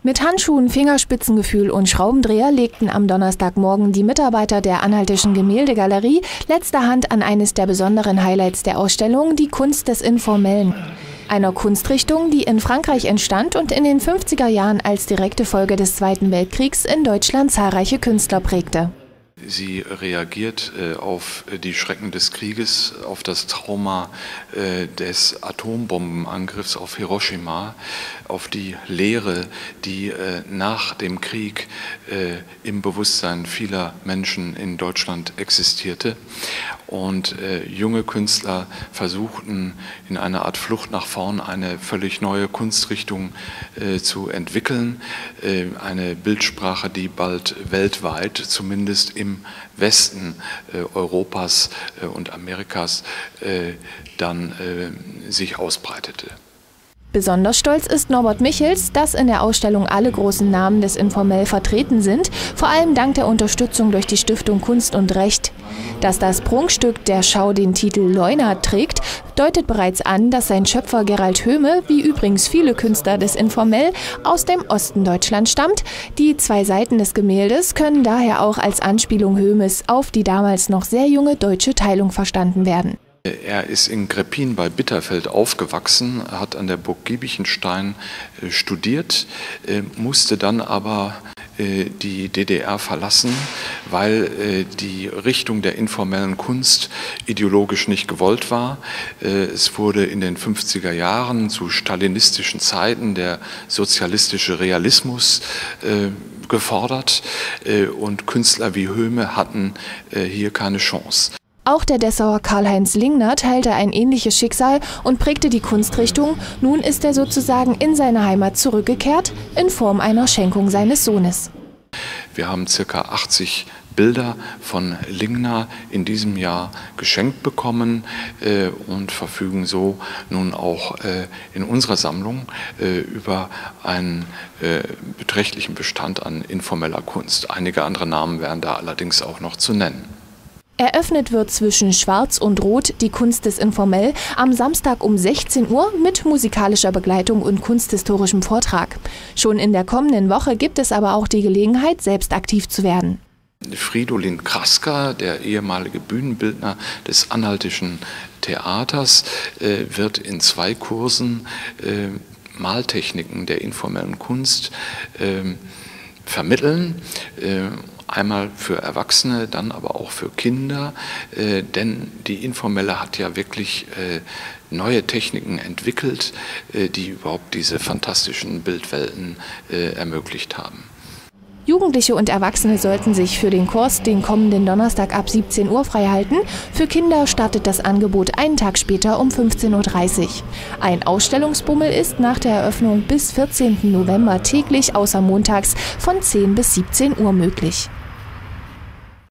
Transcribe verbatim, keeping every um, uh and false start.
Mit Handschuhen, Fingerspitzengefühl und Schraubendreher legten am Donnerstagmorgen die Mitarbeiter der Anhaltischen Gemäldegalerie letzter Hand an eines der besonderen Highlights der Ausstellung, die Kunst des Informellen. Einer Kunstrichtung, die in Frankreich entstand und in den fünfziger Jahren als direkte Folge des Zweiten Weltkriegs in Deutschland zahlreiche Künstler prägte. Sie reagiert äh, auf die Schrecken des Krieges, auf das Trauma äh, des Atombombenangriffs auf Hiroshima, auf die Leere, die äh, nach dem Krieg äh, im Bewusstsein vieler Menschen in Deutschland existierte. Und äh, junge Künstler versuchten in einer Art Flucht nach vorn eine völlig neue Kunstrichtung äh, zu entwickeln, äh, eine Bildsprache, die bald weltweit, zumindest im Westen äh, Europas äh, und Amerikas, äh, dann äh, sich ausbreitete. Besonders stolz ist Norbert Michels, dass in der Ausstellung alle großen Namen des Informell vertreten sind, vor allem dank der Unterstützung durch die Stiftung Kunst und Recht. Dass das Prunkstück der Schau den Titel Leuna trägt, deutet bereits an, dass sein Schöpfer Gerald Höhme, wie übrigens viele Künstler des Informell, aus dem Osten Deutschlands stammt. Die zwei Seiten des Gemäldes können daher auch als Anspielung Höhmes auf die damals noch sehr junge deutsche Teilung verstanden werden. Er ist in Greppin bei Bitterfeld aufgewachsen, hat an der Burg Giebichenstein studiert, musste dann aber die D D R verlassen, weil die Richtung der informellen Kunst ideologisch nicht gewollt war. Es wurde in den fünfziger Jahren zu stalinistischen Zeiten der sozialistische Realismus gefordert und Künstler wie Höhme hatten hier keine Chance. Auch der Dessauer Karl-Heinz Lingner teilte ein ähnliches Schicksal und prägte die Kunstrichtung. Nun ist er sozusagen in seine Heimat zurückgekehrt, in Form einer Schenkung seines Sohnes. Wir haben ca. achtzig Bilder von Lingner in diesem Jahr geschenkt bekommen äh, und verfügen so nun auch äh, in unserer Sammlung äh, über einen äh, beträchtlichen Bestand an informeller Kunst. Einige andere Namen wären da allerdings auch noch zu nennen. Eröffnet wird zwischen Schwarz und Rot die Kunst des Informell am Samstag um sechzehn Uhr mit musikalischer Begleitung und kunsthistorischem Vortrag. Schon in der kommenden Woche gibt es aber auch die Gelegenheit, selbst aktiv zu werden. Fridolin Kraska, der ehemalige Bühnenbildner des Anhaltischen Theaters, äh, wird in zwei Kursen äh, Maltechniken der informellen Kunst äh, vermitteln. Äh, Einmal für Erwachsene, dann aber auch für Kinder, äh, denn die Informelle hat ja wirklich äh, neue Techniken entwickelt, äh, die überhaupt diese fantastischen Bildwelten äh, ermöglicht haben. Jugendliche und Erwachsene sollten sich für den Kurs den kommenden Donnerstag ab siebzehn Uhr freihalten. Für Kinder startet das Angebot einen Tag später um fünfzehn Uhr dreißig. Ein Ausstellungsbummel ist nach der Eröffnung bis vierzehnten November täglich außer montags von zehn bis siebzehn Uhr möglich.